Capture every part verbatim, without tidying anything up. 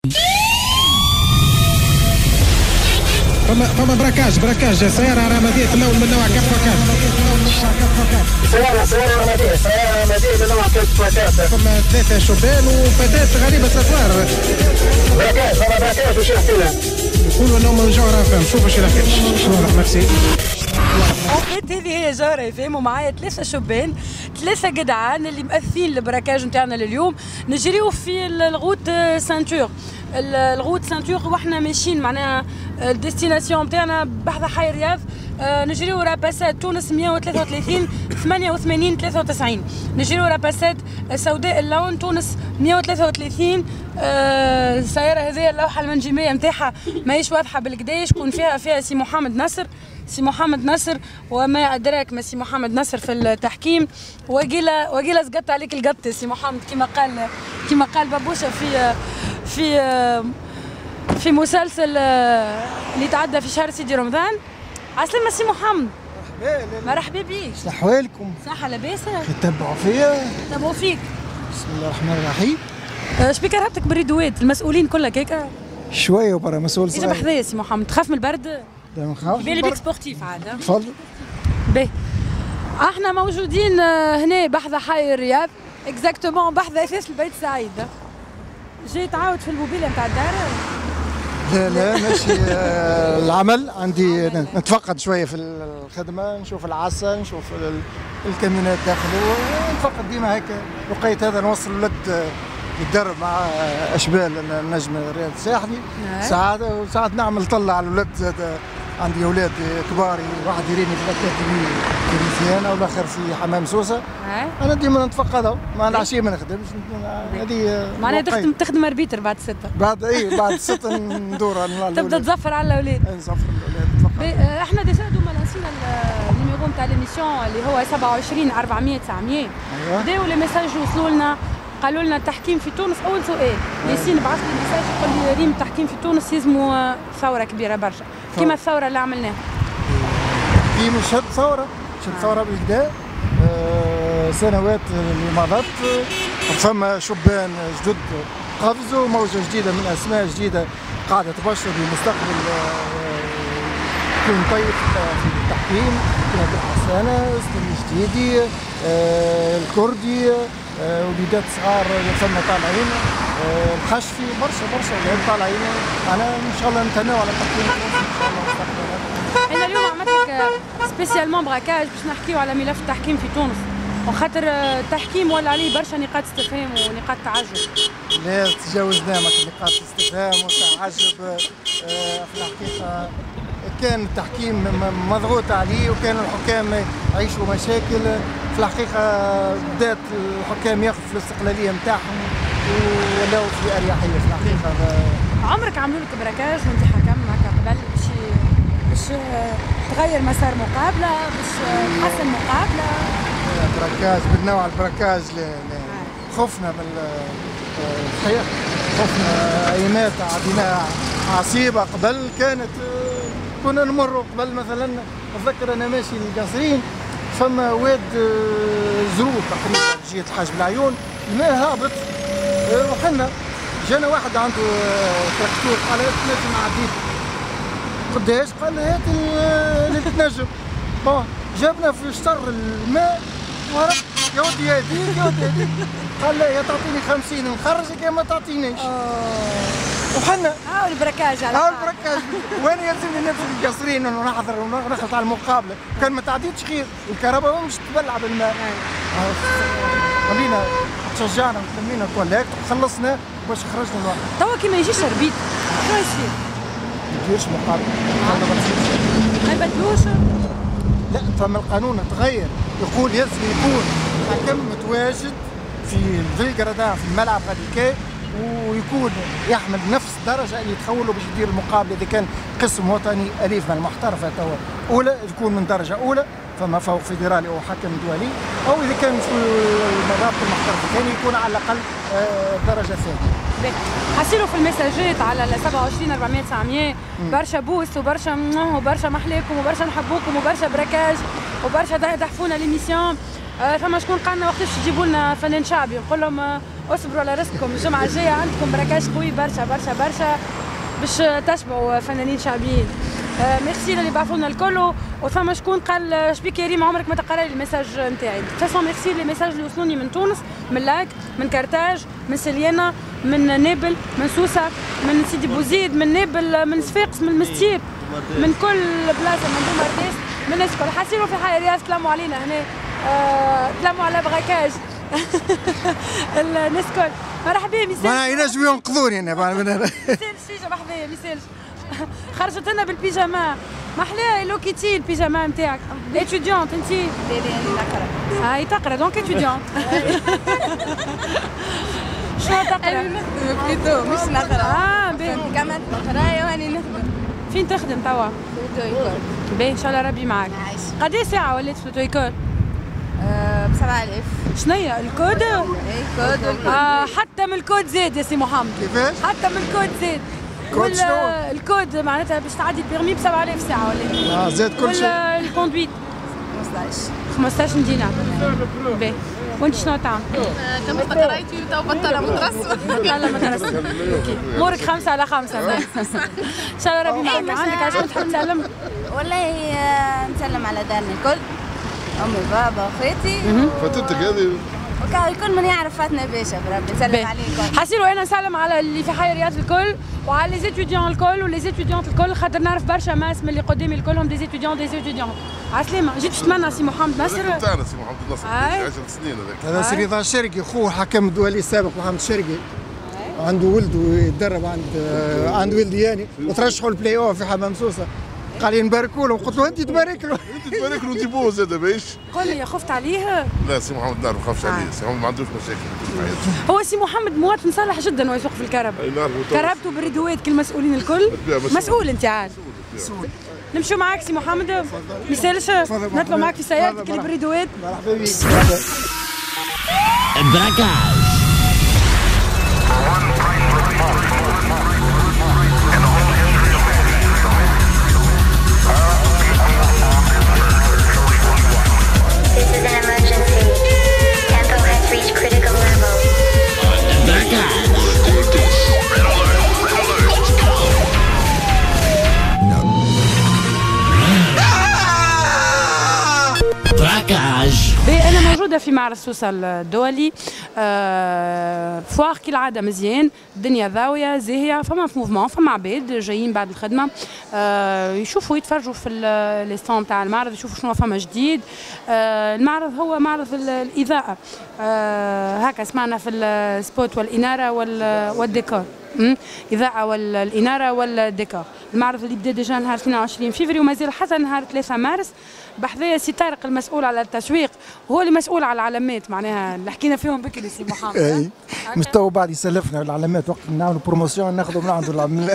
فما فما براكاج براكاج سيارة رمادية تلون من نوع كف وكف. سيارة سيارة رمادية سيارة رمادية من نوع كف وكف. فما ثلاثة شبان وفتاة غريبة الأسوار. براكاج فما براكاج وش يحكينا؟ يقولوا انهم من جوهرة فهم. شوف ايش يحكي. شكرا ميرسي. وقت هذه هي جارة فهم ومعايا ثلاثة شبان ثلاثة جدعان اللي مأثين البراكاج نتاعنا لليوم. نجريو في الغوت سانتور الغوت سانتور واحنا ماشيين معناها الديستيناسيون نتاعنا بحذا حي الرياض. آه نجريو راباسات تونس مئة وثلاثة وثلاثين ثمانية وثمانين ثلاثة وتسعين. نجريو راباسات سوداء اللون تونس مئة وثلاثة وثلاثين. آه السيارة هذه اللوحة المنجمية نتاعها ماهيش واضحة بالكدا شكون فيها فيها سي محمد نصر. سي محمد نصر وما أدراك ما سي محمد نصر في التحكيم. وقيلة وقيلة سقطت عليك القط سي محمد كما قال كما قال بابوشة في في في مسلسل اللي تعدى في شهر سيدي رمضان. عسلامة سي محمد. مرحبا. مرحبا بيك. شنو احوالكم؟ صحة لاباس؟ تتبعوا فيا؟ تبعوا فيك. بسم الله الرحمن الرحيم. شبيك رهبتك بالريدوات المسؤولين كلها كيكا؟ شوية وبرا مسؤول صغير. إذا بحذايا سي محمد تخاف من البرد؟ لا ما نخافش. بالي بيك سبورتيف عاد. تفضل. باهي. احنا موجودين هنا بحذا حي الرياض اكزاكتومون بحذا اساس البيت سعيد. جاي تعاود في الموبيله نتاع الدار؟ لا لا ماشي العمل عندي نتفقد شويه في الخدمه نشوف العسل نشوف الكاميونات داخله نتفقد ديما هكا. لقيت هذا نوصل ولد يتدرب مع اشبال النجم الرياض الساحلي ساعات وساعات نعمل طلع على الولد زاد. عندي اولاد كبار واحد يريني في الاكاديميه تونسيانه والاخر في حمام سوسه. انا ديما نتفقدهم مع العشيه ما نخدمش. هذه معناها تخدم تخدم اربيتر بعد ستة. بعد اي بعد ستة ندور على تبدا تزفر على الاولاد. نزفر الاولاد. احنا ديجا دوما لانسينا النيميرو نتاع ليميسيون اللي هو سبعة وعشرين أربعمية تسعمية. بداو لي ميساج يوصلوا لنا قالوا لنا التحكيم في تونس. اول سؤال ياسين بعث لي ميساج يقول لي ريم التحكيم في تونس يلزموا ثوره كبيره برشا كيما الثوره اللي عملناها. في مشهد ثوره مشهد ثوره بالكدا آه سنوات اللي مضت. فما شبان جدد قفزوا موجه جديده من اسماء جديده قاعده تبشر بمستقبل يكون طيب في التحكيم. كنا حسانه سليم جديدي آه الكردي آه وليدات صغار ثم طالعين آه الخشفي برشا برشا ولاد طالعين. انا ان شاء الله نتناو على التحكيم ان شاء الله مستقبلا. انا اليوم عملت لك سبيسيالمون براكاج باش نحكيو على ملف التحكيم في تونس وخاطر التحكيم ولا عليه برشا نقاط استفهام ونقاط تعجب. لا تجاوزنا نقاط استفهام وتعجب. آه في الحقيقه كان التحكيم مضغوط عليه وكان الحكام يعيشوا مشاكل. في الحقيقه بدات الحكام ياخذوا في الاستقلاليه نتاعهم ولاو في اريحيه. في الحقيقه عمرك عملوا لك براكاج وانت حكم هكا قبل باش باش تغير مسار مقابله باش تحسن مقابله؟ براكاج بالنوع البراكاج خفنا من الحقيقه خفنا ايامات عديناها عصيبه. قبل كانت كنا نمروا قبل مثلا نتذكر انا ماشي للقصرين فما واد زروب تقريبا جهه الحاج بالعيون الماء هابط وحنا جانا واحد عنده تراكتور قال هات تنجم عديت. قداش؟ قال هات اللي تتنجم. بون جابنا في شطر الماء ورا يا ودي يهديك يا ودي يهديك. قال لا يا تعطيني خمسين نخرجك يا ما تعطينيش. وحنا ها البراكاج على ها البراكاج وانا يلزمني نمشي للقصرين ونحضر ونخلط على المقابله. كان ما تعديتش خير الكهرباء مش تبلع بالماء. خلينا تشجعنا وتلمينا كوليكت وخلصنا باش خرجنا الوقت. توا كي ما يجيش ربيت شنو يصير؟ ما يديرش مقابله. ما يبدلوش؟ لا فما القانون تغير يقول يلزم يكون حكم متواجد في الفيلغرادا في الملعب هذيك ويكون يحمل نفس الدرجه اللي تخولوا باش يدير المقابله. اذا كان قسم وطني اليف من المحترفه توا اولى يكون من درجه اولى فما فوق فيدرالي او حكم دولي او اذا كان في المرابط المحترفه الثاني يكون على الاقل درجه ثانيه. حصلوا في المساجات على سبعة وعشرين أربعمية تسعمية برشا بوس وبرشا وبرشا محلاكم وبرشا نحبوكم وبرشا براكاج وبرشا تحفونا ليميسيون. آه ثم شكون قال لنا وقتاش تجيبوا لنا فنان شعبي، نقول لهم آه اصبروا على رزقكم، الجمعه الجايه عندكم براكاج قوي برشا برشا برشا باش تشبعوا فنانين شعبيين. آه ميرسي اللي بعثوا لنا الكل، وثم شكون قال شبيك يا ريم عمرك ما تقرا لي الميساج نتاعي. فاسون ميرسي لي ميساج اللي وصلوني من تونس، من لاك، من كارتاج، من سليانه، من نابل، من سوسه، من سيدي بوزيد، من نابل، من صفاقس، من المستير، من كل بلاصه، من بومرديس، من الناس الكل. حاسيروا في حي رياض تلموا علينا هنا، آه تلموا على براكاج الناس الكل. مرحبا ميسيل. ما ينجموا ينقذوني انا من هنا. ميسيل شيجا مرحبا ميسيل. خرجت لنا بالبيجاما، ما احلى لو كيتي البيجاما نتاعك. اتيديونت انت؟ لا لا انا نقرا. هاي تقرا دونك اتيديونت. شنو تقرا؟ نخدم بليتو مش نقرا. اه باهي. كمان نقرا واني نخدم. فين تخدم توا؟ في تويكول. باهي ان شاء الله ربي معاك. قداش ساعة وليت في تويكول؟ ب سبعة آلاف. شنيا الكود؟ اي كود والكود. آه حتى من الكود زاد يا سي محمد. كيفاش؟ حتى من الكود زاد. كود شنو؟ الكود معناتها باش تعدي البيرمي ب سبعة آلاف ساعة وليت. اه زاد كل شيء. ولا الكوندويت؟ خمسطاش. خمسطاش دينار. باهي. وانت شنو تعمل؟ كملت قرايتي تو بطلة مدرسة. بطلة مدرسة. اوكي. امورك خمسة على خمسة. ان شاء الله ربي معك. عندك عشان تحب تسلم؟ والله نسلم على دارنا الكل. امي بابا واخواتي. فاتتك هذه الكل من يعرف فاتنا باشا بربي نسلم عليه الكل. حسيروا انا نسلم على اللي في حي رياض الكل وعلى لي زيتيديون الكل ولي زيتيديونت الكل، خاطر نعرف برشا ناس من اللي قدامي الكلهم دي زيتيديون دي زيتيديون. عسلامة. جيت تتمنى سي محمد نصر؟ هذاك نتاعنا سي محمد نصر عشر سنين هذاك. هذا سي رضا الشرقي خوه حكم الدولي السابق محمد الشرقي. عنده ولد ويتدرب عند عند ولدي يعني وترشحوا البلاي اوف في حمام سوسه. قال لي نباركوا له، قلت له انت تبارك له. انت تبارك له انت بوه زاد باش. قول لي خفت عليه؟ لا سي محمد نعرف ما خافش عليه، سي محمد ما عندوش مشاكل في حياته. هو سي محمد مواطن صالح جدا وهو يسوق في الكهرباء. كهربته بالريدوات كالمسؤولين الكل. مسؤول انت عاد. نمشوا معاك سي محمد؟ ما يسالش نطلعوا معاك في سيارتك اللي بالريدوات. مرحبا بك. براكاج. This is an emergency. Tempo has reached critical level. براكاج. انا موجوده في معرض سوسه الدولي. آه فواغ كالعاده مزيان، الدنيا ضاويه زاهيه، فما في موفمون، فما عباد جايين بعد الخدمه آه يشوفوا يتفرجوا في لي ستون تاع المعرض، يشوفوا شنو فما جديد. آه المعرض هو معرض الاضاءه، آه هكا سمعنا في السبوت والاناره والديكور. إذاعة والإنارة والديكور. المعرض اللي بدا ديجا نهار اثنين وعشرين فيفري ومازال حتى نهار ثلاثة مارس. بحذايا سي طارق المسؤول على التسويق، وهو اللي مسؤول على العلامات معناها اللي حكينا فيهم بكري سي محمد. اي مش تو بعد يسلفنا العلامات وقت نعملوا بروموسيون ناخذوا من عنده العلامات.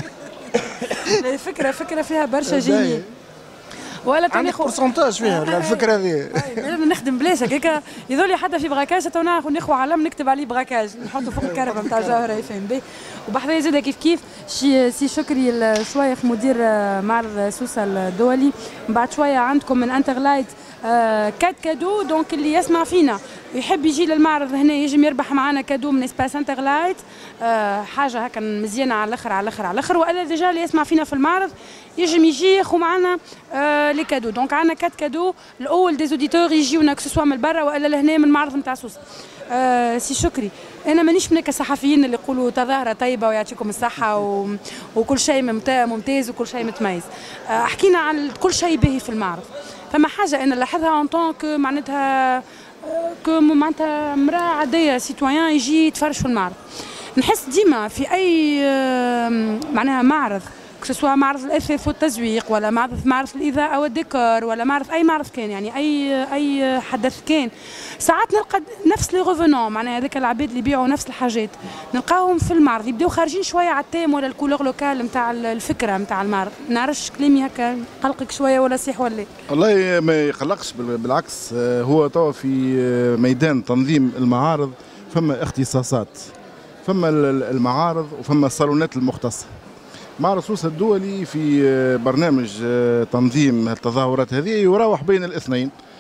فكرة فكرة فيها برشا جيني. ولا عندك بورسونتاج فيها الفكره هذه. لازم نخدم بلاش هكاك يظل حتى في براكاج تو ناخذ ناخذ علم نكتب عليه براكاج نحطه فوق الكهرباء نتاع جوهره يفهم به. وبحذايا زاد كيف كيف شي سي شكري الشويخ مدير معرض سوسه الدولي. بعد شويه عندكم من انترلايت آه كاد كادو، دونك اللي يسمع فينا يحب يجي للمعرض هنا يجم يربح معنا كادو من اسباس انترلايت، آه حاجه هكا مزيانه على الاخر على الاخر على الاخر. والا ديجا اللي يسمع فينا في المعرض يجم يجي ياخذ معنا آه لي كادو. دونك عندنا كاد كادو، الاول دي زوديتور يجيونا كسوا من برا والا لهنا من المعرض نتاع سوسه. آه سي شكري، انا مانيش من الصحفيين اللي يقولوا تظاهره طيبه ويعطيكم الصحه و... وكل شيء ممتاز وكل شيء متميز. آه حكينا عن كل شيء باهي في المعرض. فما حاجه انا نلاحظها ان طونك معناتها كو معناتها امراه عاديه سيتويان يجي يتفرج في المعرض. نحس ديما في اي معناها معرض كسوا معرض الاثاث والتزويق ولا معرض معرض الاضاءه والديكور ولا معرض اي معرض كان، يعني اي اي حدث كان، ساعات نلقى نفس لي ريفونون معناها هذاك العباد اللي يبيعوا نفس الحاجات نلقاهم في المعرض يبداو خارجين شويه على التيم ولا الكولور لوكال نتاع الفكره نتاع المعرض. نعرفش كلامي هكا قلقك شويه ولا صحيح ولا؟ والله ما يقلقش، بالعكس هو توا في ميدان تنظيم المعارض فما اختصاصات، فما المعارض وفما الصالونات المختصه. معرض سوسه الدولي في برنامج تنظيم التظاهرات هذه يراوح بين الاثنين،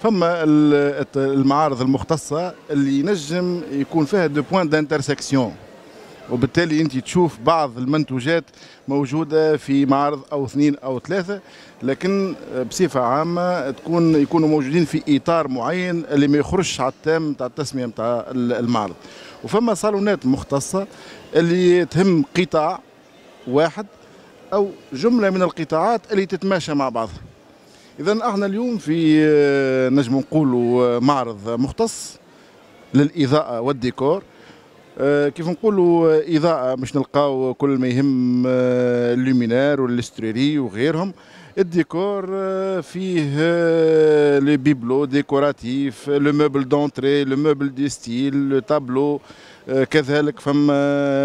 فما المعارض المختصه اللي ينجم يكون فيها دو بوين دانترسكسيون، وبالتالي انت تشوف بعض المنتوجات موجوده في معرض او اثنين او ثلاثه، لكن بصفه عامه تكون يكونوا موجودين في اطار معين اللي ما يخرجش على التام تاع التسميه تاع المعرض. وفما صالونات مختصه اللي تهم قطاع واحد او جمله من القطاعات اللي تتماشى مع بعضها. اذا احنا اليوم في نجم نقولوا معرض مختص للاضاءه والديكور. كيف نقولوا اضاءه مش نلقاو كل ما يهم اللومينار والاستريري وغيرهم. الديكور فيه لي بيبلو ديكوراتيف، لو موبل دونتري، لو موبل دي ستيل، لو تابلو، كذلك فما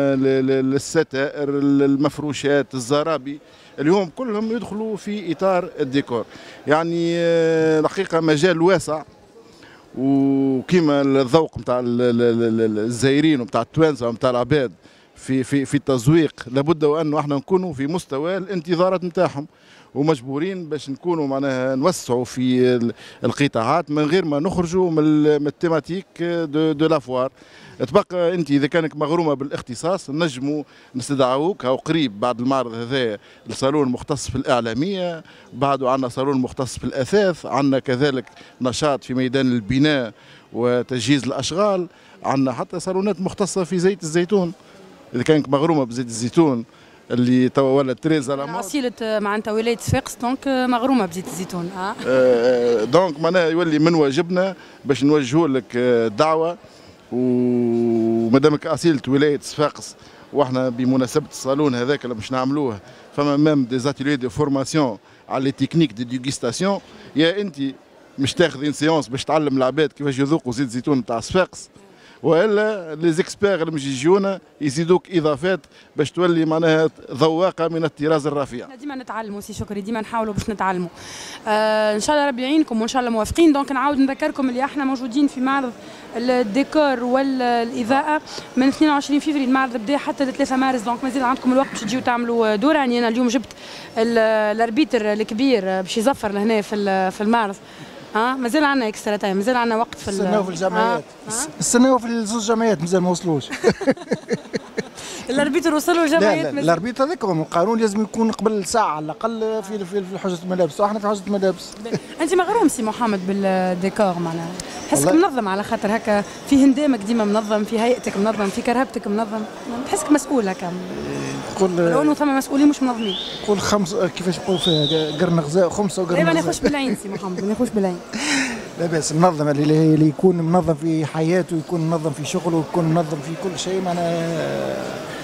الستائر، المفروشات، الزرابي، اليوم كلهم يدخلوا في اطار الديكور. يعني الحقيقه مجال واسع، وكيما الذوق نتاع الزائرين ونتاع التوانسه ونتاع العباد في في في التزويق لابد وانه احنا نكونوا في مستوى الانتظارات نتاعهم، ومجبورين باش نكونوا معناها نوسعوا في القطاعات من غير ما نخرجوا من التيماتيك دو دو لافوار. تبقى انت اذا كانك مغرومه بالاختصاص نجموا نستدعوك او قريب بعد المعرض هذا الصالون المختص في الاعلاميه، بعده عندنا صالون مختص في الاثاث، عندنا كذلك نشاط في ميدان البناء وتجهيز الاشغال، عندنا حتى صالونات مختصه في زيت الزيتون اذا كانك مغرومه بزيت الزيتون اللي توا ولا تريزا لا اصيله معناتها ولايه صفاقس دونك مغرومه بزيت الزيتون. اه, آه دونك معناها يولي من واجبنا باش نوجهوا لك دعوه، ومادامك اصيله ولايه صفاقس واحنا بمناسبه الصالون هذاك اللي باش نعملوه فما مام دي زاتيليي دو فورماسيون على لي تكنيك دي ديغيستاسيون. يا انت مش تاخذين سيونس باش تعلم العباد كيفاش يذوقوا زيت الزيتون تاع صفاقس، والا لي زيكسبير اللي باش يجونا يزيدوك اضافات باش تولي معناها ذواقه من الطراز الرفيع. احنا ديما نتعلموا سي شكري، ديما نحاولوا باش نتعلموا. آه ان شاء الله ربي يعينكم وان شاء الله موافقين. دونك نعاود نذكركم اللي احنا موجودين في معرض الديكور والاضاءه من اثنين وعشرين فبراير، المعرض بدا حتى ل ثلاثة مارس، دونك مازال عندكم الوقت باش تجيو تعملوا دورة. يعني انا اليوم جبت الاربيتر الكبير باش يزفر لهنا في في المعرض. ها آه مازال عندنا اكسترا تايم، مازال عندنا وقت في السنة في الجمعيات. آه. السنة في الزوج جمعيات مازال ما وصلوش. الاربيتر وصلوا الجمعيات. لا لا الاربيتر هذاك هو القانون لازم يكون قبل ساعة على الأقل في في في حجة الملابس، واحنا في حجة الملابس. أنت مغروم سي محمد بالديكور معناها، حسك منظم على خاطر هكا في هندامك ديما منظم، في هيئتك منظم، في كرهبتك منظم، تحسك مسؤول هكا. تقول لو انه ثم مسؤولين مش منظمين. قول خمس كيفاش نقول فيها قرن غزاء خمسه وقرن غزاء. ما ناخذش بالعين سي محمد، ما ناخذش بالعين. لا باس منظم اللي, اللي يكون منظم في حياته، يكون منظم في شغله، يكون منظم في كل شيء معناها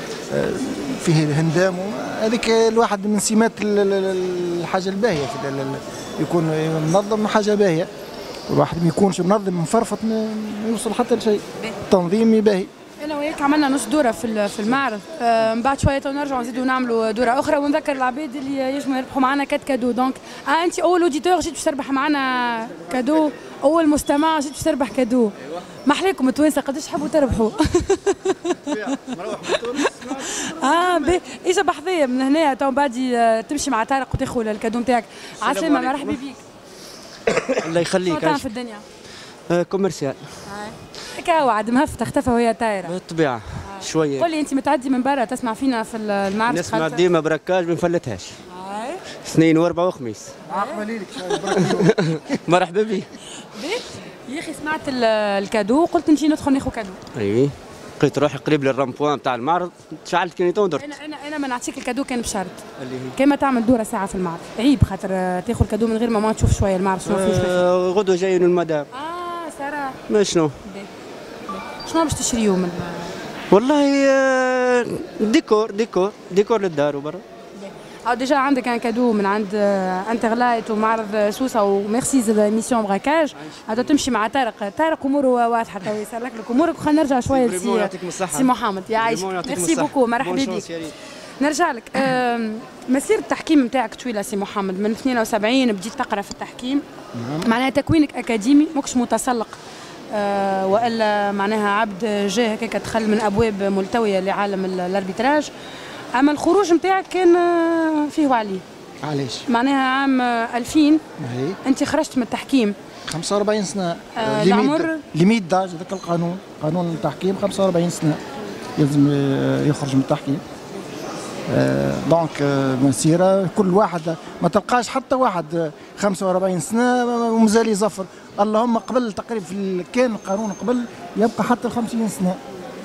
فيه هندام. هذيك الواحد من سمات الحاجه الباهيه، يكون منظم حاجه باهيه. الواحد ما يكونش منظم مفرفط ما يوصل حتى لشيء. تنظيمي باهي. انا وياك عملنا نص دوره في في المعرض، من بعد شويه تو نرجعوا نزيدوا نعملوا دوره اخرى، ونذكر العباد اللي يجموا يربحوا معنا كات كادو. دونك آه انت اول اوديتور جيت باش تربح معنا كادو، اول مستمع جيت باش تربح كادو. ما احلاكم التوانسه قداش تحبوا تربحوا. اه باهي اجا بحذايا من هنا تو بعدي تمشي مع طارق وتاخذ الكادو نتاعك. عسلامه، مرحبا بيك. الله يخليك. شنو في الدنيا؟ آه كوميرسيال. هكا وعد مهفته اختفى وهي طايره. بالطبيعه آه. شويه. قول لي انت متعدي من برا تسمع فينا في المعرض؟ نسمع ديما بركاج ما نفلتهاش. هاي اثنين واربعه وخميس. عقبه ليك مرحبا بك. يا اخي سمعت الكادو قلت نجي ندخل ناخذ كادو. ايوه لقيت روحي قريب للرامبوان تاع المعرض، شعلت كينيتون درت. انا انا انا ما نعطيك الكادو كان بشرط اللي هي كيما تعمل دوره ساعه في المعرض، عيب خاطر تاخذ كادو من غير ما, ما تشوف شويه المعرض شنو فيه. آه غدوه جايين المدام. اه ساره ما شنو؟ شنو باش تشريو من؟ والله آه ديكور ديكور ديكور للدار وبرا. اه ديجا عندك ان كادو من عند انترلايت ومعرض سوسه وميرسي زاد ايميسيون براكاج. هذا تمشي مع طارق، طارق اموره واضحه تو يسلك لك امورك. وخلينا نرجع شويه لسي سي محمد. يعيشك، ميرسي بوكو، مرحبا بك. نرجع لك آه مسيره التحكيم نتاعك طويله سي محمد، من اثنين وسبعين بديت تقرا في التحكيم. معناها تكوينك اكاديمي ماكش متسلق آه والا معناها عبد جاه هكاك دخل من ابواب ملتويه لعالم الاربيتراج. اما الخروج نتاعك كان فيه وعليه. علاش؟ معناها عام ألفين هي. انت خرجت من التحكيم خمسة وأربعين سنة. آه العمر ليميت داج هذاك القانون، قانون التحكيم خمسة وأربعين سنة يلزم يخرج من التحكيم. آه دونك آه مسيرة كل واحد ما تلقاش حتى واحد خمسة وأربعين سنة ومازال يزفر. اللهم قبل تقريبا في كان القانون قبل يبقى حتى خمسين سنة.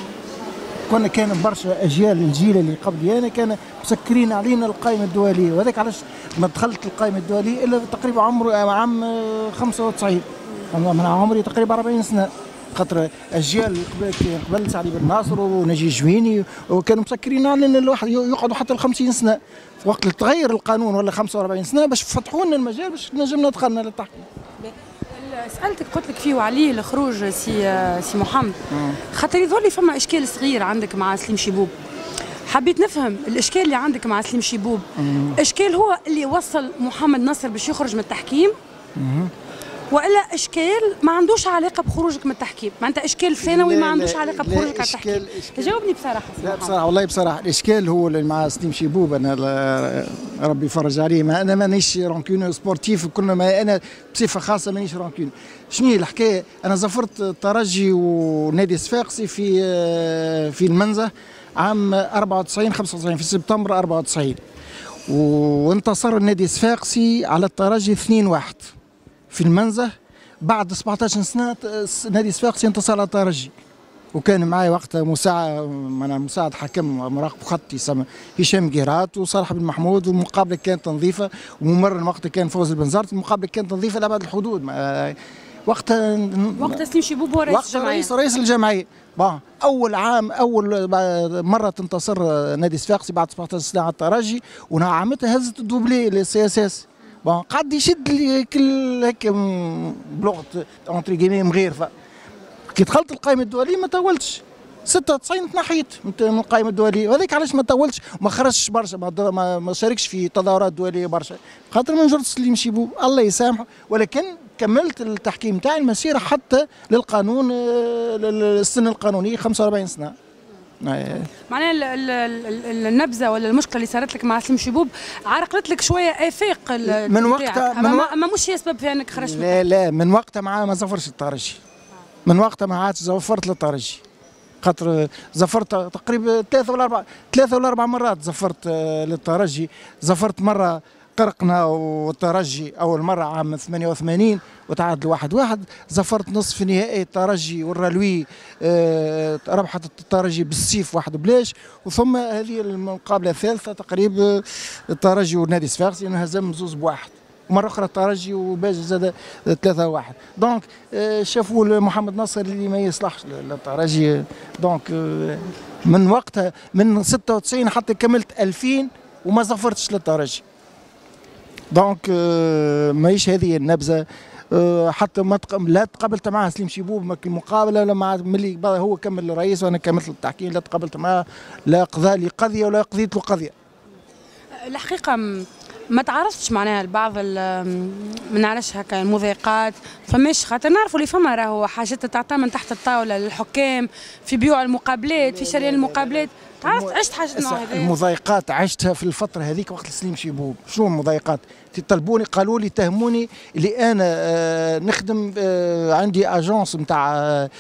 كنا كان برشا اجيال الجيل اللي قبلي انا كان مسكرين علينا القائمه الدوليه، وهذاك علاش ما دخلت القائمه الدوليه الا تقريبا عمر عام خمسة وتسعين، من عمري تقريبا أربعين سنة، خاطر اجيال قبل قبل سعدي بن ناصر ونجي جويني وكانوا مسكرين علينا الواحد يقعدوا حتى ل خمسين سنة، في وقت اللي تغير القانون ولا خمسة وأربعين سنة باش فتحوا لنا المجال باش نجمنا دخلنا للتحكيم. سألتك قلت لك فيه وعليه الخروج سي سي محمد، خاطر يظهر لي فما اشكال صغير عندك مع سليم شيبوب. حبيت نفهم الاشكال اللي عندك مع سليم شيبوب، اشكال هو اللي وصل محمد نصر باش يخرج من التحكيم؟ والا اشكال ما عندوش علاقه بخروجك من التحكيم، معناتها اشكال ثانوي ما عندوش علاقه بخروجك على التحكيم. جاوبني بصراحه. لا بصراحه والله بصراحه الاشكال هو اللي مع سليم شيبوب، انا ربي يفرج عليه، ما انا مانيش رانكون سبورتيف، كنا ما انا بصفه خاصه مانيش رانكون. شنو هي الحكايه؟ انا زفرت الترجي ونادي صفاقسي في في المنزه عام أربعة وتسعين خمسة وتسعين في سبتمبر أربعة وتسعين، وانتصر النادي الصفاقسي على الترجي اثنين واحد في المنزه. بعد سبعطاش سنه نادي صفاقسي انتصر على الترجي، وكان معي وقتها مساعد مساعد حكم مراقب خط يسمى هشام قيرات وصالح بن محمود، والمقابله كانت نظيفه، وممرن وقتها كان فوز البنزرت، المقابله كانت نظيفه لابعد الحدود. وقتها وقتها سليم شيبوب هو رئيس الجمعيه، رئيس رئيس الجمعيه. بون اول عام اول مره تنتصر نادي صفاقسي بعد سبعطاش سنه على الترجي، ونعمتها هزت الدوبلي للسي اس اس. بون قعد يشد لي كل هيك بلغه اونتري كيمي مغيرفه. كي دخلت القائمه الدوليه ما طولتش، ستة وتسعين تنحيت من القائمه الدوليه، وهذاك علاش ما طولتش وما خرجتش برشا، ما, ما شاركش في تظاهرات دوليه برشا، خاطر ما نجرت سليم شيبوب الله يسامحه، ولكن كملت التحكيم تاعي المسيره حتى للقانون السن القانوني خمسة وأربعين سنه. معناها النبذه ولا المشكله اللي صارت لك مع سليم شيبوب عرقلت لك شويه افاق من وقتها، من ما, ما مش هي سبب في انك خرجت. لا لا من وقتها معاه ما زفرش الترجي، من وقتها ما عادش زفرت للترجي، خاطر زفرت تقريبا ثلاثه ولا اربع ثلاثه ولا اربع مرات زفرت للترجي. زفرت مره قرقنا والترجي اول مره عام ثمانية وثمانين وتعادل واحد واحد، زفرت نصف نهائي الترجي والرلوي، آه ربحت الترجي بالسيف واحد بلاش، وثم هذه المقابله الثالثه تقريبا الترجي والنادي الصفاقسي انهزم زوز بواحد، ومره اخرى الترجي وباجي زاد ثلاثة واحد. دونك آه شافوا محمد نصر اللي ما يصلحش للترجي. دونك آه من وقتها من ستة وتسعين حتى كملت ألفين وما زفرتش للترجي. دونك آه ماهيش هذه النبذه. آه حتى ما تق... لا تقابلت معاه سليم شيبوب المقابله ولا مع ملي هو كمل الرئيس وانا كملت التحكيم، لا تقابلت معاه، لا قضى لي قضيه ولا قضيت له قضيه. الحقيقه ما تعرضتش معناها لبعض ما نعرفش هكا المضايقات، فماش خاطر نعرفوا اللي فما راهو حاجات تعطى من تحت الطاوله للحكام في بيوع المقابلات في شريان المقابلات. تعرفت عشت حاجه نوع هذا؟ المضايقات عشتها في الفتره هذيك وقت سليم شيبوب. شنو المضايقات؟ طلبوني قالوا لي تهموني اللي انا آه نخدم آه عندي اجونس نتاع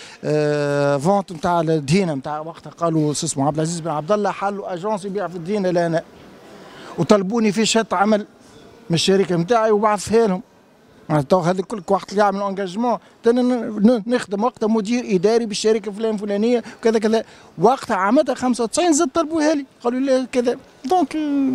آه فونت نتاع الدهينه نتاع وقتها، قالوا اسمه عبد العزيز بن عبد الله حل اجونس يبيع في الدهينه لنا، وطلبوني في شهاده عمل من الشركه نتاعي وبعثها لهم. معناتها هذا كل وقت اللي يعمل انجاجمون نخدم وقتها مدير اداري بالشركه فلان فلانيه وكذا كذا، وقتها عامتها خمسة وتسعين زاد طلبوها لي قالوا لي كذا. دونك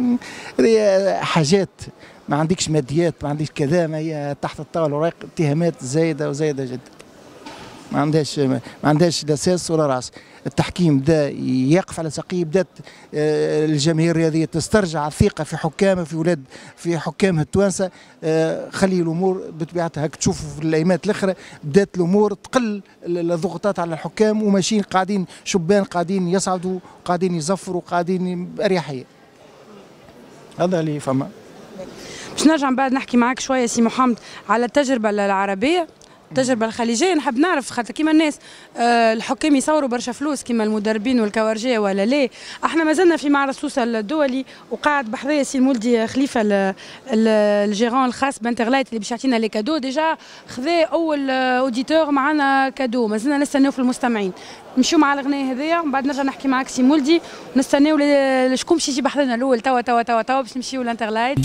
حاجات ما عندكش ماديات ما عندكش كذا، ما هي تحت الطاوله ورايق اتهامات زايده وزايده جدا، ما عندهاش ما عندهاش لا اساس ولا راس. التحكيم بدا يقف على ساقيه، بدات الجماهير الرياضيه تسترجع الثقه في حكامها في ولاد في حكامها التوانسه. خلي الامور بطبيعتها هاك تشوفوا في الايامات الاخرى بدات الامور تقل الضغوطات على الحكام، وماشيين قاعدين شبان قاعدين يصعدوا قاعدين يزفروا قاعدين باريحيه. هذا اللي فما. باش نرجع من بعد نحكي معك شويه سي محمد على التجربه العربيه. التجربه الخليجيه. نحب نعرف خاطر كيما الناس آه الحكام يصوروا برشا فلوس كيما المدربين والكوارجيه ولا لا. احنا مازلنا في معرض سوسه الدولي وقاعد بحذايا سي المولدي خليفه الجيران الخاص بانترلايت اللي باش يعطينا لي كادو. ديجا خذا اول اوديتور معنا كادو، مازلنا نستناو في المستمعين. نمشيو مع الغناء هذايا ومن بعد نرجع نحكي معاك سي مولدي ونستناو شكون باش يجي بحذنا الاول. توا توا توا توا باش نمشيو لانترلايت.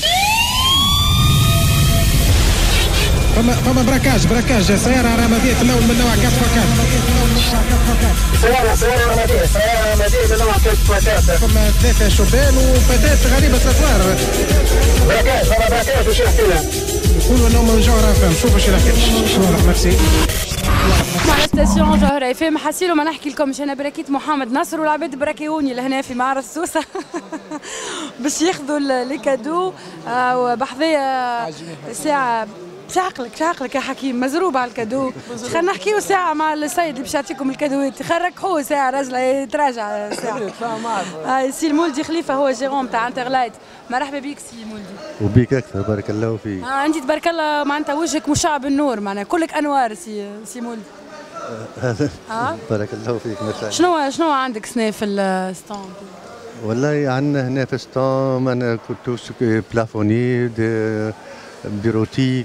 فما فما براكاج براكاج سيارة رمادية الأول من نوع كات فكات. سيارة سيارة رمادية سيارة رمادية من نوع كات فكات. فما ثلاثة شبان وفتاة غريبة الأسرار. براكاج فما براكاج وش يحكي لنا؟ يقولوا انهم من جوهرة فهم. شوف ايش يحكي. شكرا ميرسي. مع ستاسيون جوهرة اف ام. حسيلو ما نحكي لكم انا براكيت محمد نصر والعباد براكيوني لهنا في معرض سوسة باش ياخذوا لي كادو وبحذايا ساعة. مش عقلك مش عقلك يا حكيم مزروب على الكادو. خلينا نحكيو ساعة مع السيد اللي باش يعطيكم الكادوات. خرجوه ساعة راجل يتراجع ساعة. آه سي المولدي خليفة هو جيرون تاع انترلايت. مرحبا بك سي المولدي. وبيك أكثر بارك الله فيك. آه انت تبارك الله معناتها وجهك مشع بالنور معناها كلك انوار سي سي مولدي. آه بارك الله فيك مرحبا. شنو شنو عندك سنة في الستاند؟ والله عندنا هنا في الستاند أنا كنت بلافوني بيروتيك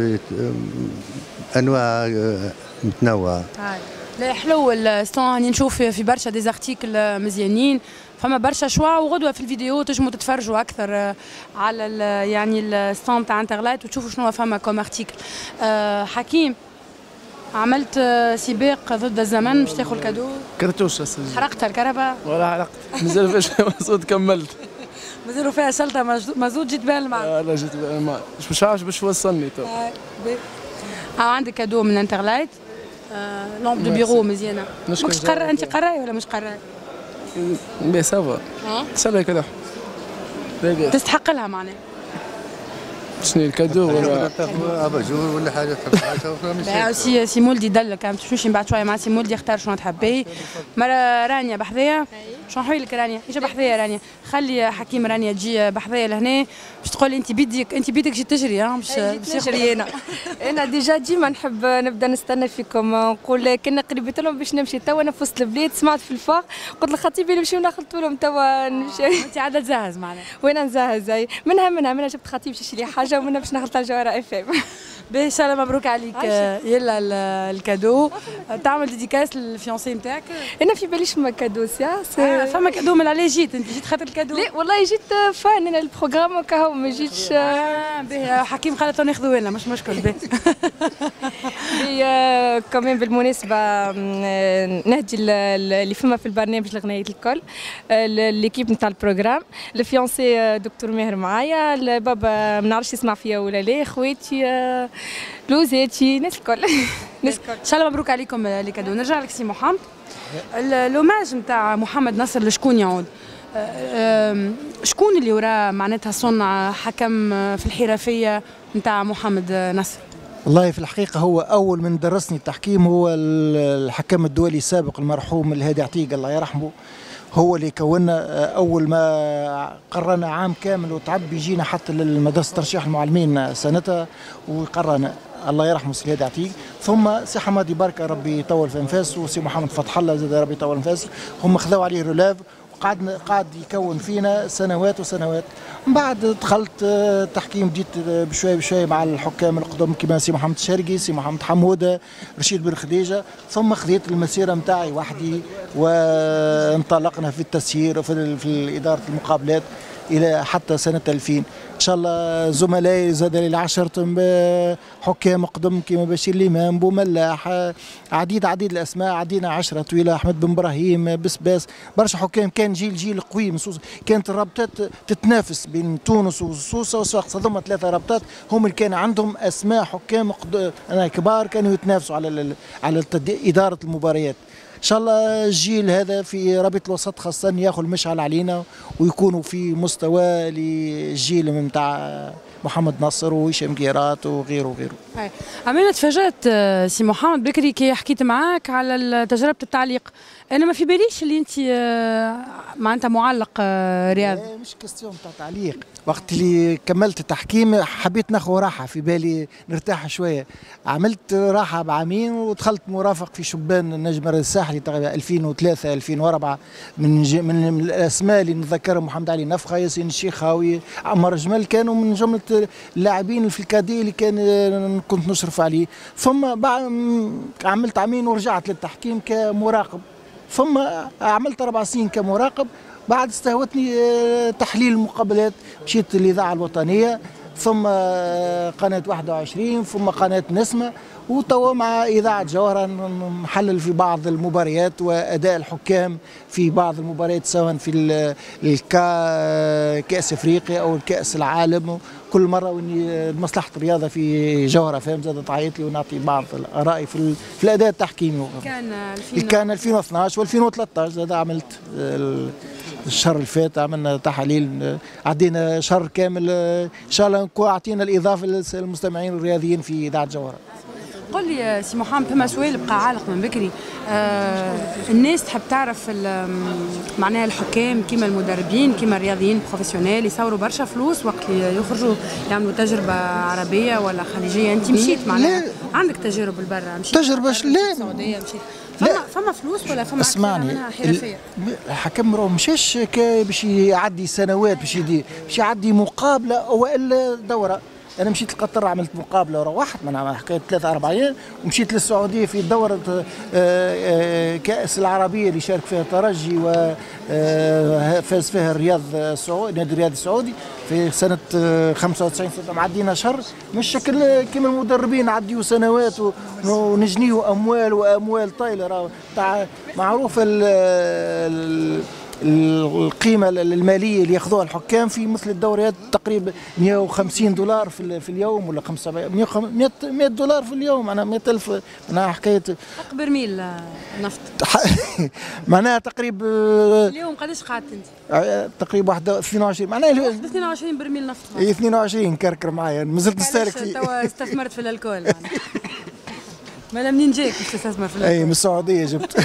انواع متنوعه. لا حلو الستون راني نشوف في برشا ديزارتيكل مزيانين. فما برشا شوا وغدوه في الفيديو تنجموا تتفرجوا اكثر على ال يعني الستون تاع انترلايت وتشوفوا شنو فما كوم ارتيكل. أه حكيم عملت سباق ضد الزمن باش تاخذ الكادو. كرتوشه حرقت الكهرباء؟ ولا حرقت مازال فيش مازال كملت. مازالوا فيها شلطه مازوت جيت بها الماء. لا جيت بها الماء مش عارف باش توصلني تو. اه عندك كادو من انترلايت. آه لومب دو بيرو مزيانه. مش قراي انت قراي ولا مش قراي؟ بي سافا. اه سافا كده. تستحق لها معناها. شنو الكادو ولا اباجور ولا حاجه تحب سي سي مولدي دلك باش نمشي من بعد شويه مع سي مولدي يختار شنو تحبي. مرة رانيا بحذايا شنو نحوي لك رانيا؟ اجا بحذايا رانيا. خلي حكيم رانيا تجي بحذايا لهنا باش تقول انت بيدك انت بيدك جيت تجري ها باش باش نجري انا. انا ديجا ديما نحب نبدا نستنى فيكم نقول كنا قريبت لهم باش نمشي توا انا في وسط البلاد سمعت في الفاق قلت لخطيبي نمشيو ناخذوا لهم توا نمشي. انت عاده تزهز معناها؟ وين نزهز منها منها منها جبت خطيب باش يشري حاجه ومنها باش نخلط على جوهرة اف ام. باهي ان شاء الله مبروك عليك. يلا الكادو تعمل ديديكاس للفيونسي نتاعك. انا في باليش فما كادو سي آه فما كادو من عليه جيت انت جيت خاطر الكادو؟ لا والله جيت فان انا البروغرام وكاهو ما جيتش. اه باهي حكيم خلت ناخذوا لنا مش مشكل. باهي كمان بالمناسبه نهدي اللي فما في البرنامج الغنايات الكل ليكيب نتاع البروغرام الفيونسي دكتور ماهر معايا البابا ما نعرفش يسمع فيا ولا لا خواتي لوزاتي الناس الكل الناس الكل. ان شاء الله مبروك عليكم لي كادو. نرجع لك سي محمد. لوماج نتاع محمد نصر لشكون يعود؟ شكون اللي وراه معناتها صنع حكم في الحرفيه نتاع محمد نصر؟ والله في الحقيقة هو أول من درسني التحكيم هو الحكم الدولي السابق المرحوم الهادي عتيق الله يرحمه. هو اللي كونا أول ما قررنا عام كامل وتعب يجينا حتى للمدرسة ترشيح المعلمين سنتها وقررنا الله يرحمه سي الهادي عتيق. ثم سي حمادي بركة ربي يطول في انفاسه وسي محمد فتح الله زاد ربي يطول انفاسه. هم خذوا عليه رولاف وقعدنا قاعد يكون فينا سنوات وسنوات. من بعد دخلت تحكيم بديت بشوي بشوي مع الحكام القدم كيما سي محمد الشرقي سي محمد حموده رشيد بن خديجه. ثم خذيت المسيره نتاعي وحدي وانطلقنا في التسيير وفي في اداره المقابلات الى حتى سنه ألفين. ان شاء الله زملائي زاد لي عشرة حكام قدم كيما بشير الامام بوملاح عديد عديد الاسماء عدينا عشرة طويله احمد بن ابراهيم بسباس برشا حكام. كان جيل جيل قوي من سوسه. كانت الرابطات تتنافس بين تونس وسوسه وصفاقس. هذوما ثلاثه رابطات هم اللي كان عندهم اسماء حكام انا كبار كانوا يتنافسوا على على اداره المباريات. ان شاء الله الجيل هذا في رابطه الوسط خاصه ياخذ المشعل علينا ويكونوا في مستوى للجيل نتاع محمد نصر وهشام قيرات وغيره وغيره. أمانة تفاجأت سي محمد بكري كي حكيت معاك على تجربة التعليق انا ما في باليش اللي انت معناتها معلق رياض. مش كاستيون تاع تعليق، وقت اللي كملت التحكيم حبيت ناخذ راحه، في بالي نرتاح شويه، عملت راحه بعامين ودخلت مرافق في شبان النجم الساحلي تقريبا ألفين وثلاثة ألفين وأربعة. من ج... من الاسماء اللي نتذكرهم محمد علي نفخه، ياسين الشيخاوي، عمر جمال، كانوا من جمله اللاعبين في الكادي اللي كان كنت نشرف عليه. ثم بعد عملت عامين ورجعت للتحكيم كمراقب، ثم عملت أربع سنين كمراقب. بعد استهوتني تحليل المقابلات، مشيت للإذاعة الوطنية، ثم قناة واحد وعشرين، ثم قناة نسمة، وتوا مع إذاعة جوهرة نحلل في بعض المباريات وأداء الحكام في بعض المباريات، سواء في الكا كأس أفريقيا أو الكأس العالم. كل مرة وإني مصلحة الرياضة في جوهرة فهم زاد تعيط لي ونعطي بعض الآراء في, في الأداء التحكيمي. كان كان ألفين واثناش وألفين وثلاثطاش زاد عملت الشهر اللي فات، عملنا تحاليل، عدينا شهر كامل إن شاء الله نكون أعطينا الإضافة للمستمعين الرياضيين في إذاعة جوهرة. قل لي سي محمد، فما سؤال بقى عالق من بكري، آه الناس تحب تعرف معناها الحكام كيما المدربين كيما الرياضيين بروفيسيونيل يصوروا برشا فلوس وقت اللي يخرجوا يعملوا تجربه عربيه ولا خليجيه؟ انت مشيت معناها عندك تجارب لبرا، مشيت تجربه لا السعوديه، مشيت فما فما فلوس ولا فما اسمعني حرفيه؟ الحكم راه مشاش باش يعدي سنوات باش يدي باش يعدي مقابله والا دوره. انا مشيت لقطر عملت مقابله روحت من حكايه ثلاثة أربع أيام، ومشيت للسعوديه في دوره كاس العربيه اللي شارك فيها الترجي وفاز فيها الرياض السعودي، نادي الرياض السعودي في سنه خمسة وتسعين. معدينا شهر، مش شكل كيما المدربين عديوا سنوات ونجنيوا اموال واموال طايله. راه تاع معروف القيمه الماليه اللي ياخذوها الحكام في مثل الدوريات تقريبا مئة وخمسين دولار في اليوم ولا خمسة مئة دولار في اليوم، معناها مئة ألف، معناها حكايه برميل نفط معناها تقريبا اليوم قداش قعدت انت؟ تقريبا واحد اثنين وعشرين، معناها اثنين وعشرين برميل نفط. اي اثنين وعشرين كركر معايا، مازلت نستهلك فيه. توا استثمرت في الالكول مالا منين جاك باش تستثمر في الالكول؟ اي من السعوديه جبت.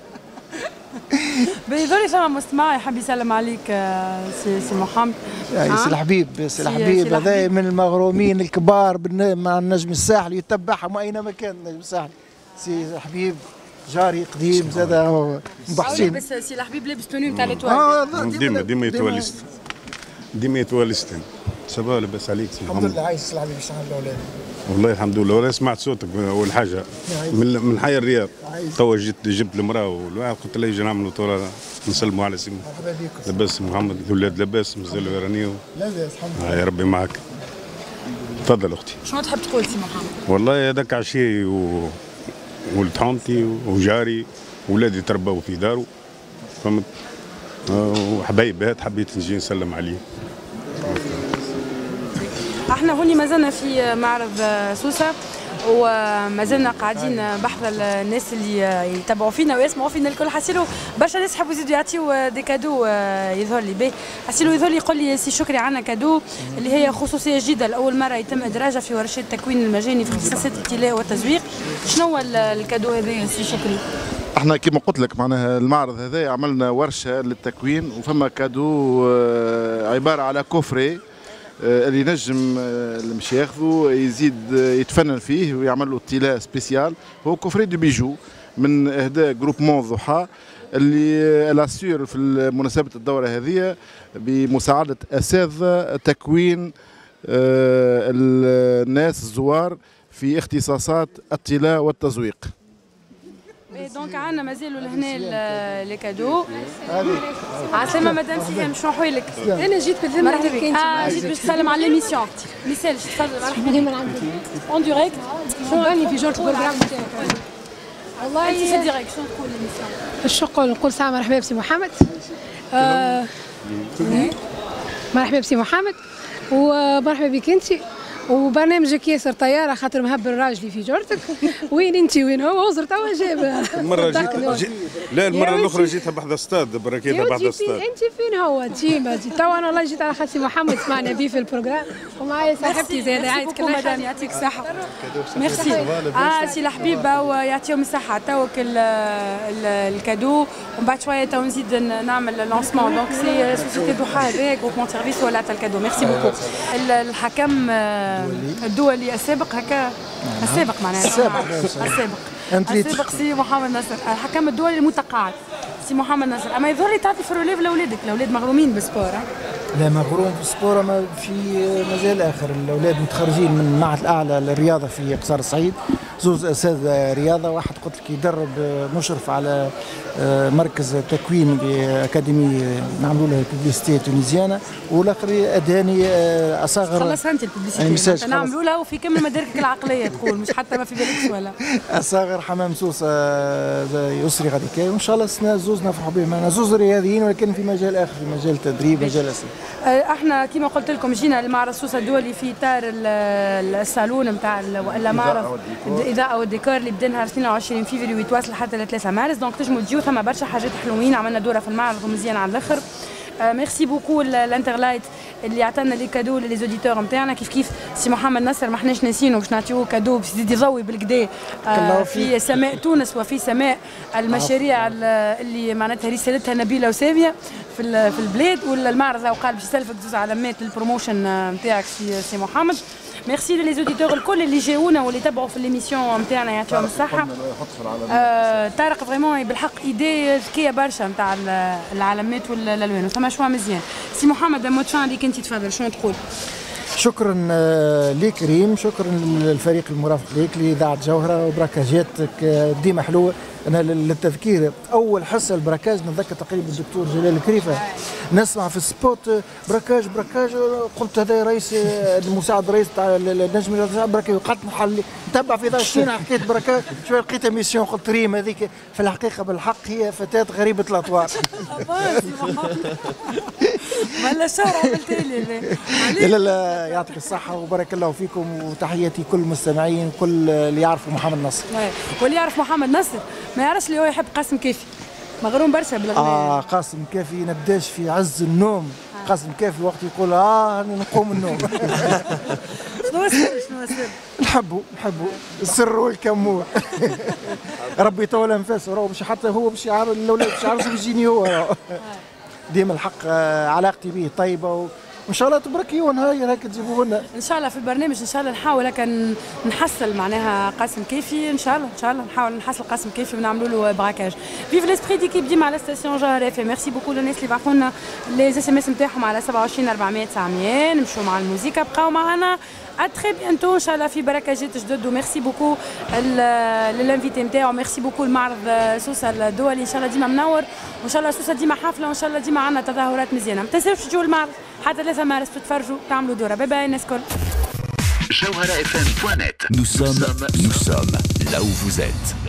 بيظهر فما مستمع يحب يسلم عليك سي سي محمد. سي الحبيب، سي الحبيب هذا من المغرومين الكبار مع النجم الساحلي، يتبعهم اينما كان النجم الساحلي. سي الحبيب جاري قديم زاد مبحثين. بس سي الحبيب لابس توني نتاع الاتوال. ديما ديما يتولست ديما يتولست. صباح لاباس عليك سي محمد؟ الحمد لله. عايش سي الحبيب، شحال الاولاد؟ والله الحمد لله. ولا سمعت صوتك اول حاجه من من حي الرياض. توا جيت جبت المراه والواحد قلت له يجي نعملوا طوله نسلموا على سي لاباس محمد. الاولاد لاباس مازالوا يرانيو لاباس الحمد لله. يا ربي معك. تفضل اختي. شنو تحب تقول سي محمد؟ والله هذاك عشيه و... ولد حومتي وجاري ولادي تربوا في دارو، فهمت؟ وحبايبات حبيت نجي نسلم عليه. احنا هوني مازلنا في معرض سوسه ومازلنا قاعدين بحر الناس اللي يتابعوا فينا ويسمعوا فينا الكل. حسيلو برشا ناس يحبوا يزيدوا يعطيو دي كادو، يظهر لي باهي. حسيلو يظهر لي يقول لي سي شكري عندنا كادو اللي هي خصوصيه جديده لاول مره يتم ادراجها في ورشه التكوين المجاني في اختصاصات التلاوه والتزويق. شنو هو الكادو هذا سي شكري؟ احنا كما قلت لك معناها المعرض هذا عملنا ورشه للتكوين، وفما كادو عباره على كوفري اللي ينجم اللي مش ياخذه يزيد يتفنن فيه ويعمل له تيلا سبيسيال. هو كوفري دو بيجو من اهداء جروبمون ضحى اللي الاسير في مناسبه الدوره هذه بمساعده اساتذه تكوين الناس الزوار في اختصاصات التلا والتزويق. دونك عندنا مازالوا لهنا لي كادو. عسلامة مدام سهام، شنو حوالك؟ انا جيت بالذمه مرحبا بك. اه جيت باش تسلم على ليميسيون. مثال تفضل. مرحبا بك. اون ديريكت. شنو راني في جورج البروغرام تاعك؟ والله انت في ديريكت شنو تقول ليميسيون؟ اش نقول؟ نقول ساعه مرحبا بسي محمد. آه مرحبا بسي محمد ومرحبا بك انت، وبرنامجك ياسر طياره خاطر مهبل راجلي في جرتك. وين انت وين هو وزر توا جاب المره جيت جي... لا المره الاخرى جيتها بحذا استاد بركيتها بحذا استاد. انت فين هو ديما توا انا والله جيت على خاطر محمد سمعنا بيه في البروجرام ومعايا صاحبتي زاد عايز كل مدام يعطيك الصحه. ميرسي اه سي الحبيبه ويعطيهم الصحه توك الكادو ومن بعد شويه تو نزيد نعمل لونسمون دونك سي سوسيتي ضحى هذاك جروبمون سيرفيس ولا تاع الكادو. ميرسي بوكو. الحكم الدولي السابق هكا السابق معناها السابق السابق السابق سي محمد نصر. الحكم الدولي المتقاعد سي محمد نصر. اما يظهر لي تعطي في الروليف لاولادك، الاولاد مغرومين بالسبور. لا مغروم في السبور، ما في مجال اخر. الاولاد متخرجين من المعهد الاعلى للرياضه في قصر الصعيد، زوز اساتذه رياضه، واحد قلت لك يدرب مشرف على مركز تكوين باكاديمي نعملوا لها بيبليستي تونيزيانه، والاخر اداني اصغر. خلص انت البيبليستي نعملوا لها وفي كامل مداركك العقليه تقول مش حتى ما في بالك ولا اصغر حمام سوسه يسري غاديك، وان شاء الله السنه زوز نفرحوا بهم. انا زوز رياضيين ولكن في مجال اخر، في مجال التدريب، مجال اساسي. احنا كما قلت لكم جينا لمعرض سوسه الدولي في اطار الصالون نتاع ولا معرض الاضاءه والديكور اللي بدا نهار اثنين وعشرين فيفري ويتواصل حتى ثلاثة مارس. دونك تنجموا تجيو، ثم برشا حاجات حلوين. عملنا دوره في المعرض ومزيان على الاخر. ميرسي بوكو الانترلايت اللي عطانا لي كادو لي زوديتور نتاعنا. كيف كيف سي محمد نصر ما حناش ناسينو باش نعطيوه كادو باش يزيد يضوي بالكدا في سماء تونس وفي سماء المشاريع اللي معناتها رسالتها نبيله وساميه في في البلاد. والمعرض قال باش يسلفك زوز علامات للبروموشن نتاعك سي محمد. ميرسي لي زوديتور الكل اللي جاونا واللي تبعوا في ليميسيون نتاعنا يعطيهم الصحه. آه طارق فريمون بالحق ايدي ذكيه برشا نتاع العلامات والالوان وثما شوا مزيان. سي محمد موتشان اللي كنتي تفضل شنو تقول؟ شكرا ليك ريم، شكرا للفريق المرافق ليك لإذاعة جوهرة، وبركاجاتك ديما حلوة. أنا للتذكير أول حصة البركاج نتذكر تقريبا الدكتور جلال الكريفة نسمع في السبوت بركاج بركاج، قلت هذا رئيس المساعد رئيس تاع النجم بركاج، قعدت نحل نتبع في ذا شنو حكاية بركاج. شوية لقيت ميسيون قلت ريم هذيك في الحقيقة بالحق هي فتاة غريبة الأطوار. ولا شهر عملت لي. لا لا يعطيك الصحة وبارك الله فيكم، وتحياتي كل المستمعين كل اللي يعرفوا محمد نصر. واللي يعرف محمد نصر ما يعرفش اللي هو يحب قاسم كافي، مغروم برشا بالغناء. اه قاسم كافي نبداش في عز النوم. آه. قاسم كافي وقت يقول اه نقوم النوم. شنو السر شنو السر؟ نحبه نحبه السر والكمون. ربي يطول انفاسه، راهو مش حتى هو باش يعرف الاولاد باش يعرفوا يجيني هو. ديما الحق علاقتي به طيبه، وان شاء الله تبركيون هاي هكا تجيبوه لنا ان شاء الله في البرنامج. ان شاء الله نحاول هكا نحصل معناها قاسم كيفي، ان شاء الله ان شاء الله نحاول نحصل قاسم كيفي ونعملوا له براكاج. فيف ليسبري ديكيب ديما على ستاسيون جوهر اف ام. ميرسي بوكو للناس اللي بعثوا لنا لي اس ام اس نتاعهم على سبعة وعشرين أربعمية تسعمية. نمشوا مع الموسيقى، بقاو معنا اتري بيانتو ان شاء الله في براكاجات جدد. وميرسي بوكو للانفيتي نتاعو، ميرسي بوكو المعرض سوسه الدولي ان شاء الله ديما منور، وان شاء الله سوسه ديما حافله، وان شاء الله ديما عندنا تظاهرات مزيانه. ما تنساوش تجوا المعرض حتى ثلاثة مارس تتفرجوا تعملوا دوره. باي باي الناس الكل. جوهرة اف ام بوان نت. Nous sommes, nous sommes là où vous êtes.